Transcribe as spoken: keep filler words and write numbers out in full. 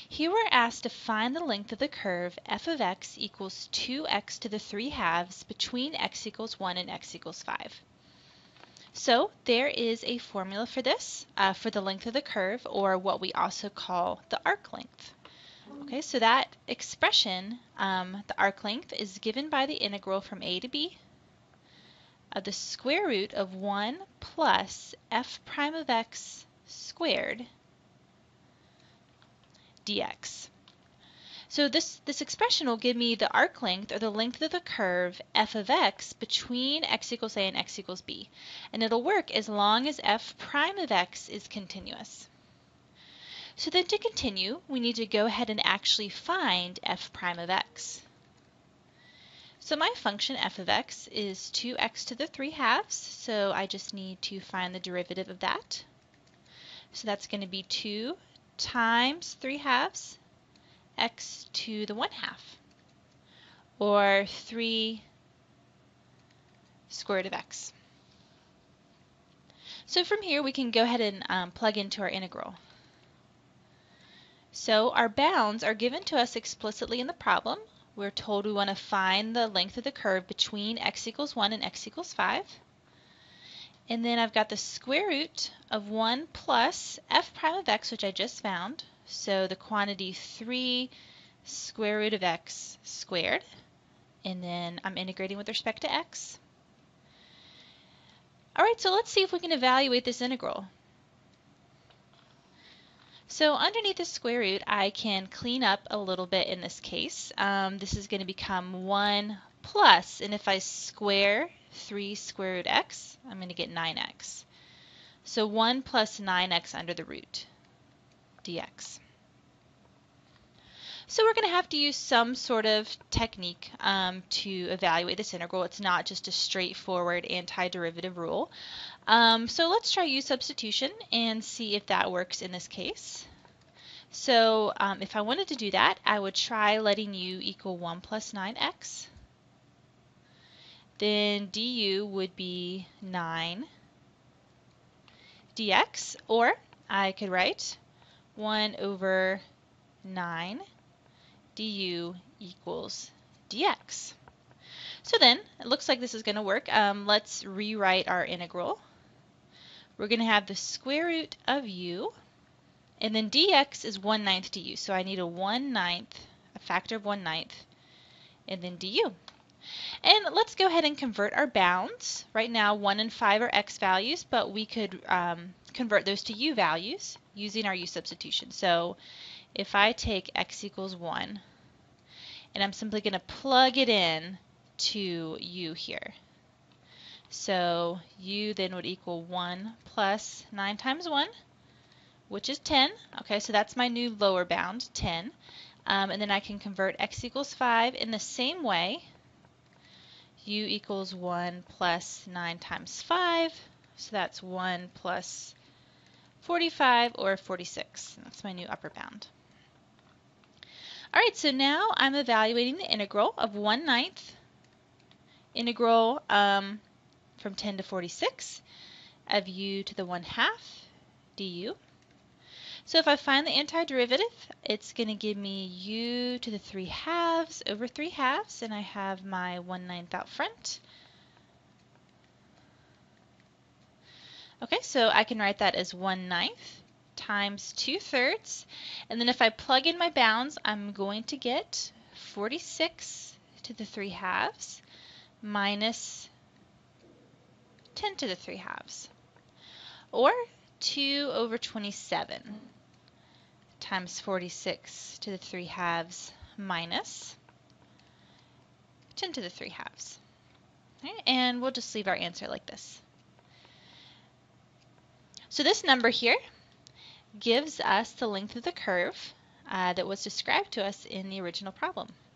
Here we're asked to find the length of the curve f of x equals two x to the three halves between x equals one and x equals five. So there is a formula for this, uh, for the length of the curve, or what we also call the arc length. Okay, so that expression, um, the arc length, is given by the integral from a to b of the square root of one plus f prime of x squared dx. So this, this expression will give me the arc length, or the length of the curve, f of x between x equals a and x equals b. And it'll work as long as f prime of x is continuous. So then to continue, we need to go ahead and actually find f prime of x. So my function f of x is two x to the three halves, so I just need to find the derivative of that. So that's going to be two times three halves x to the one half, or three square root of x. So from here we can go ahead and um, plug into our integral. So our bounds are given to us explicitly in the problem. We're told we want to find the length of the curve between x equals one and x equals five. And then I've got the square root of one plus f prime of x, which I just found. So the quantity three square root of x squared. And then I'm integrating with respect to x. All right, so let's see if we can evaluate this integral. So underneath the square root, I can clean up a little bit in this case. Um, this is going to become one plus, and if I square three square root x, I'm going to get nine x. So one plus nine x under the root dx. So we're going to have to use some sort of technique um, to evaluate this integral. It's not just a straightforward antiderivative rule. Um, so let's try u substitution and see if that works in this case. So um, if I wanted to do that, I would try letting u equal one plus nine x. Then du would be nine dx, or I could write one over nine du equals dx. So then, it looks like this is going to work. Um, let's rewrite our integral. We're going to have the square root of u, and then dx is one ninth du, so I need a one ninth, a factor of one ninth, and then du. And let's go ahead and convert our bounds. Right now, one and five are x values, but we could um, convert those to u values using our u substitution. So if I take x equals one, and I'm simply going to plug it in to u here. So u then would equal one plus nine times one, which is ten. Okay, so that's my new lower bound, ten. Um, and then I can convert x equals five in the same way. U equals one plus nine times five, so that's one plus forty-five, or forty-six. That's my new upper bound. All right, so now I'm evaluating the integral of one ninth integral um, from ten to forty-six of u to the one half du. So if I find the antiderivative, it's going to give me u to the three halves over three halves, and I have my one ninth out front. Okay, so I can write that as one ninth times two thirds, and then if I plug in my bounds, I'm going to get forty-six to the three halves minus ten to the three halves, or two over twenty-seven times forty-six to the three halves minus ten to the three halves. Okay, and we'll just leave our answer like this. So this number here gives us the length of the curve uh, that was described to us in the original problem.